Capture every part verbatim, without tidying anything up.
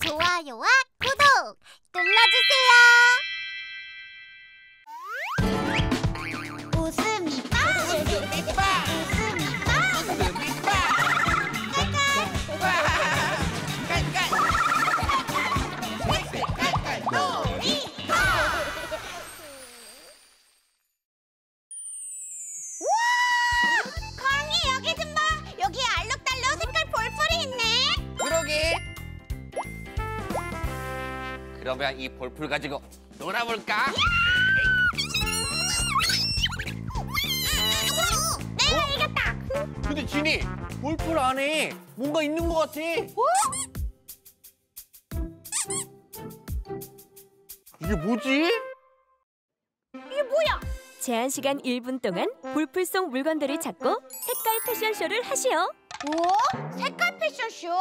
좋아요와 구독 눌러주세요. 웃음이 빵! 웃음이 빵! 웃음이 빵! 웃음이 빵! 깔깔! 깔깔! 깔깔 놀이터! 우와! 강이 여기 좀 봐! 여기에 알록달록 색깔 볼풀이 있네! 그러게. 그러면 이 볼풀 가지고 놀아볼까? 내가 이겼다! 근데 진이 볼풀 안에 뭔가 있는 것 같아. 어? 이게 뭐지? 이게 뭐야? 제한 시간 일 분 동안 볼풀 속 물건들을 찾고 색깔 패션쇼를 하시오. 뭐? 색깔 패션쇼?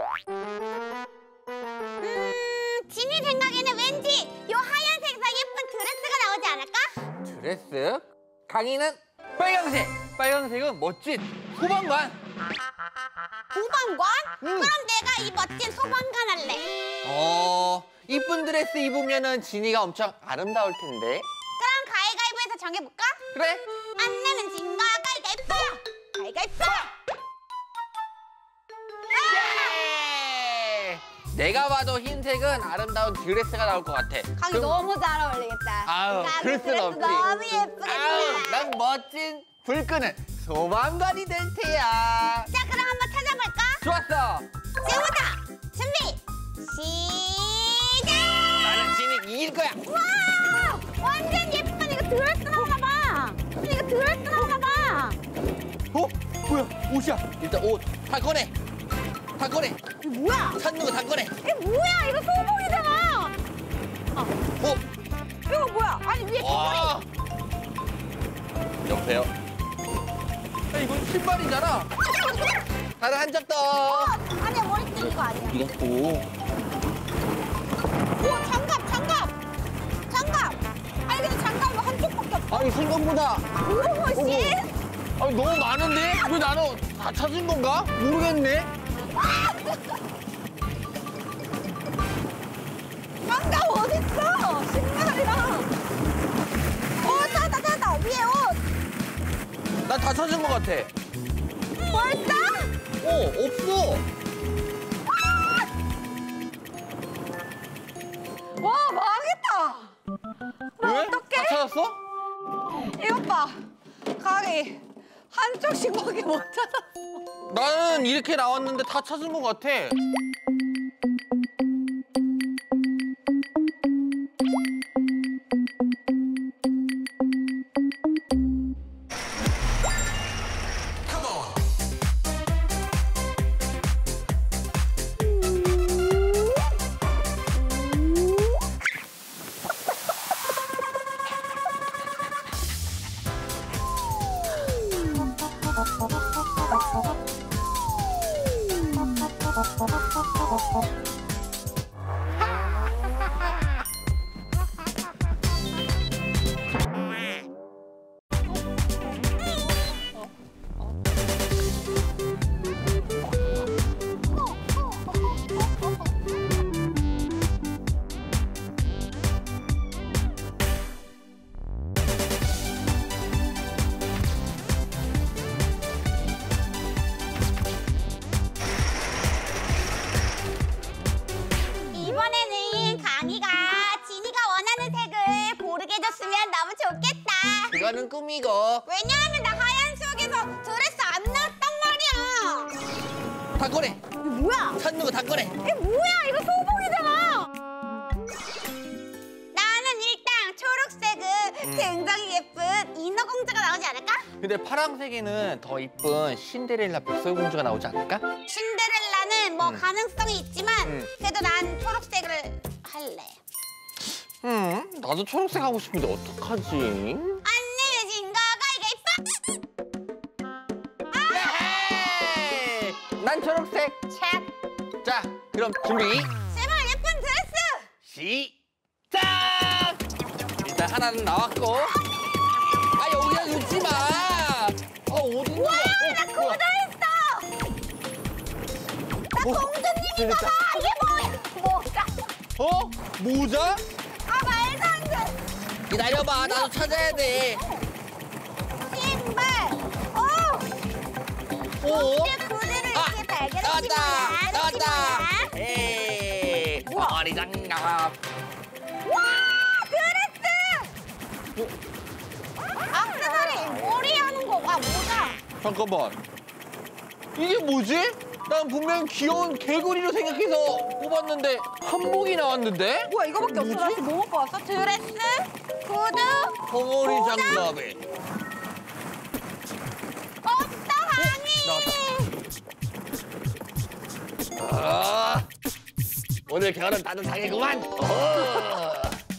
음, 진이 생각에는 왠지 요 하얀색에서 예쁜 드레스가 나오지 않을까? 드레스? 강이는 빨강색. 빨강색은 멋진 소방관. 소방관? 응. 그럼 내가 이 멋진 소방관 할래. 어, 이쁜 드레스 입으면은 진이가 엄청 아름다울 텐데. 그럼 가위가위보에서 정해볼까? 그래? 안 내면 진거 가위가위보! 가위가위보! 예! 내가 봐도 흰색은 아름다운 드레스가 나올 것 같아. 강이 그럼- 너무 잘 어울리겠다. 아유, 강이 그럴 순 드레스 없지. 너무 예쁘겠다. 아우, 난 멋진 불 끄는 소방관이 될 테야. 자, 그럼 한번 찾아볼까? 좋았어. 지금부터 준비 시작! 나는 진이 이길 거야. 와! 완전 예쁜 이거 드레스 나오나 봐. 이거 드레스 나오나 봐. 어? 뭐야? 옷이야. 일단 옷 다 꺼내. 다 꺼내. 이거 뭐야? 찾는 거 다 꺼내. 이게 뭐야? 이거 소복이잖아. 어? 이거 뭐야? 아니 위에 와. 옆에요. 야, 이건 신발이잖아. 다른 한 점 더. 아니야 머리 띠는 거 아니야. 이거 뭐? 오 장갑 장갑 장갑. 아니 근데 장갑은 한쪽밖에 없어. 아니 생각보다. 오씨. 아니 너무 많은데? 왜 나는 다 찾은 건가? 모르겠네. 장갑 어딨어? 신발이랑. 오 찾았다 찾았다 위에 옷. 나 다 찾은 것 같아. 벌써? 어, 없어. 와 망했다. 나 왜? 어떡해? 다 찾았어? 이것 봐. 가기 한쪽씩밖에 못 찾았어. 나는 이렇게 나왔는데 다 찾은 것 같아. 이번에는 강이가 진이가 원하는 색을 고르게 해줬으면 너무 좋겠다. 그거는 꿈이고. 왜냐하면 나 하얀 속에서 드레스 안 나왔단 말이야. 다 꺼내. 이게 뭐야? 찾는 거 다 꺼내. 이게 뭐야? 이거 소복이잖아. 나는 일단 초록색은 음. 굉장히 예쁜 인어공주가 나오지 않을까? 근데 파란색에는 더 이쁜 신데렐라 백설공주가 나오지 않을까? 신데렐라는 뭐 음. 가능성이 있지만 음. 그래도 난 초록색을 할래. 음, 나도 초록색 하고 싶은데 어떡하지? 안 내면 진거 가위가위보! 예헤이! 난 초록색. 책. 자, 그럼 준비. 제발 예쁜 드레스! 시작! 일단 하나는 나왔고. 아, 여기다 놓지 마. 어, 어디 있는 와, 거야? 나 어, 그거 다 했어! 나 어, 공주님이잖아! 됐다. 이게 뭐야? 뭐? 모자? 아, 말도 안 돼. 기다려봐, 나도 찾아야 돼. 신발. 어. 어? 근데 구두를 아, 이렇게 발견했지 나왔다, 뭐야. 나왔다. 뭐야. 에이, 우와. 머리 장갑. 와, 드레스! 악세사리, 머리 하는 거, 아, 모자. 잠깐만. 이게 뭐지? 난 분명 귀여운 개구리로 생각해서 뽑았는데 한복이 나왔는데? 뭐야, 이거밖에 없어? 나 지금 뭐 먹고 왔어? 드레스, 구두, 벙어리 모자? 장갑에. 없다, 하니. 아, 오늘 겨울은 따뜻하겠구만. 어.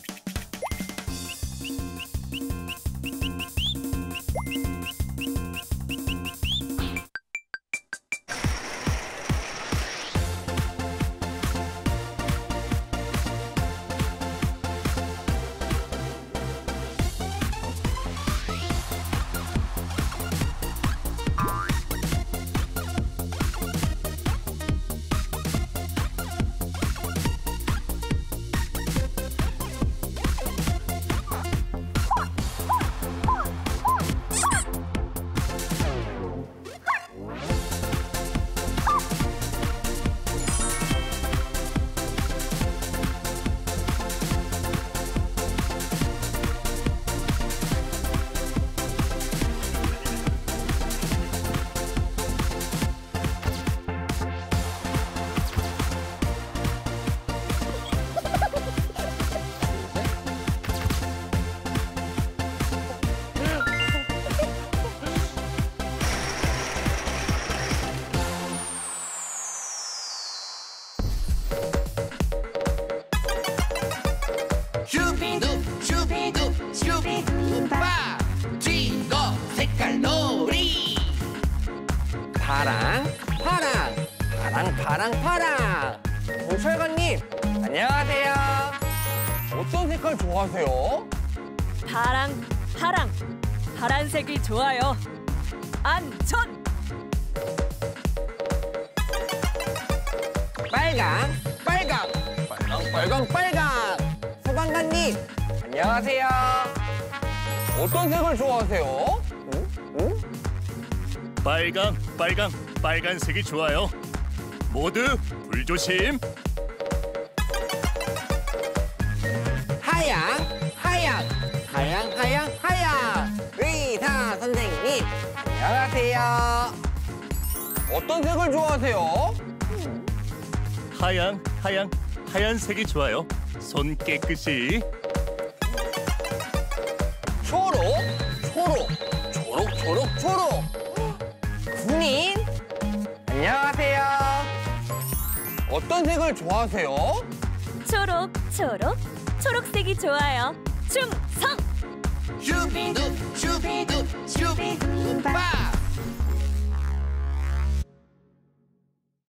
슈비두 슈비두 슈비두빠 쥐거 색깔 놀이 파랑 파랑 파랑 파랑 파랑 오철관님 안녕하세요. 어떤 색깔 좋아하세요? 파랑, 파랑, 파란색이 좋아요. 안전! 빨강 빨강 빨강 빨강 빨강 소방관님 안녕하세요. 어떤 색을 좋아하세요? 응? 응? 빨강, 빨강, 빨간색이 좋아요. 모두 불조심. 하양 하양 하양 하양 하양 의사 선생님 안녕하세요. 어떤 색을 좋아하세요? 하양, 하양, 하얀색이 좋아요. 손 깨끗이. 초록 초록 초록 초록 초록 군인 안녕하세요. 어떤 색을 좋아하세요? 초록, 초록, 초록색이 좋아요. 충성! 슈비두 슈비두 슈비두빠